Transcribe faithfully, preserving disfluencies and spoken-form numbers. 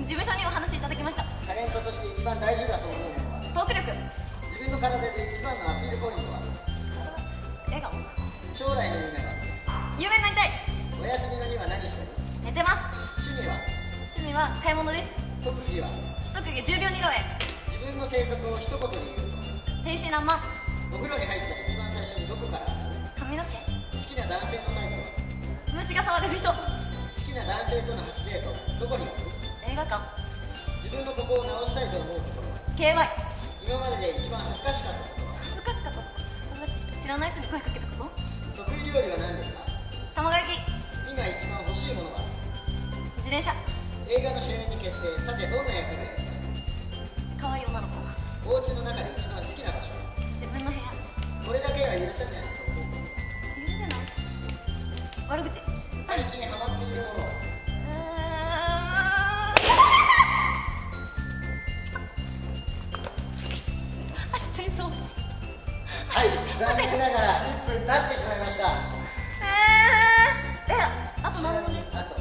事務所にお話しいただきました。 タレントとして一番大事だと思うものは？ トーク力。 自分の体で一番のアピールポイントは？ 笑顔。 将来の夢は？ 有名になりたい。 お休みの日は何してる？ 寝てます。 趣味は？ 趣味は買い物です。 特技は？ 特技じゅうびょう似顔絵。 自分の性格を一言で言うと？ 天真爛漫。 お風呂に入ったら一番最初にどこから洗う？ 髪の毛。 好きな男性のタイプは？ 虫が触れる人。 好きな男性との初デートどこに行く？ 映画館。 自分のここを直したいと思うところは？ ケーワイ。 今までで一番恥ずかしかったことは？ 恥ずかしかったこと。恥ずかしい。知らない人に声かけたこと。 得意料理は何ですか？ 卵焼き。 今一番欲しいものは？ 自転車。 映画の主演に決定。さてどんな役がやりたい？ 可愛い女の子。 お家の中で一番好きな場所は？ 自分の部屋。 これだけは許せないと思うこと。 許せない。悪口。 最近ハマっているものは？ 走っちゃいそう。 はい、残念ながらいっぷん経ってしまいました。 えー、え、あと何分ですか？ あと